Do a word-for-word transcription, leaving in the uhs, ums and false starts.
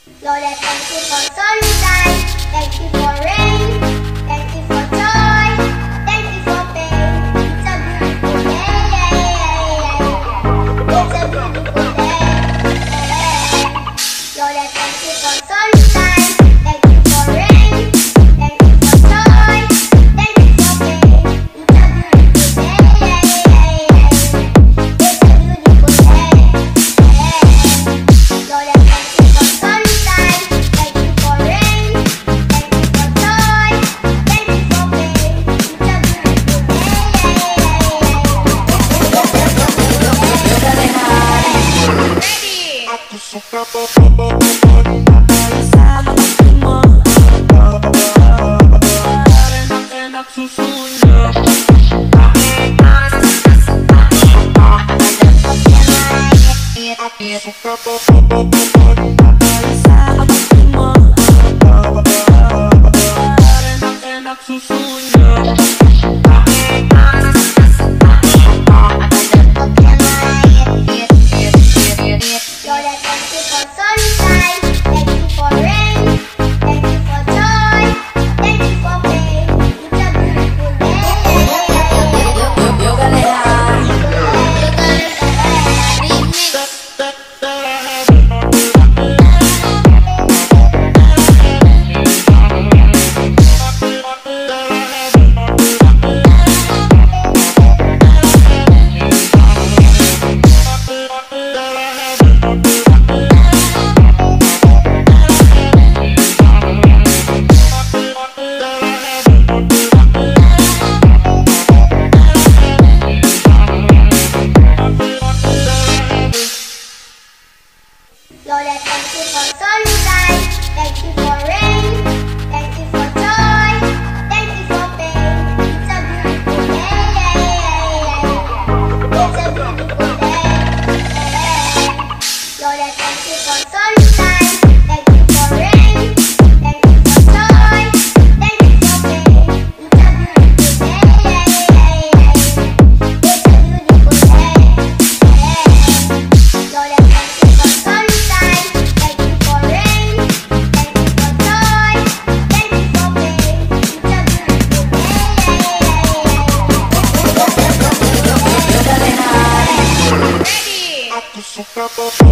Lord, I thank you for sunshine, thank you for rain, thank you for joy, thank you for pain. It's a beautiful day, it's a beautiful day. Lord, I thank you for sunshine, thank you for rain, thank you for joy, thank you for pain. It's a beautiful day, it's a beautiful day. Lord, I thank you for sunshine, thank you for rain, thank you for joy, thank you for pain. It's a beautiful Lord, I thank you for sunshine, thank you for rain, thank you for joy, thank you for pain. It's a beautiful day. Lord, I thank you for sunshine, thank you for rain, thank you for joy, thank you for pain. It's a beautiful day, it's a beautiful day. Lord, I thank you for sunshine, thank you for rain, thank you for joy, thank you for pain. It's a beautiful day, it's a beautiful day. Lord, I thank you for sunshine, thank you for rain, thank you for joy, thank you for pain. It's a beautiful day. Ready?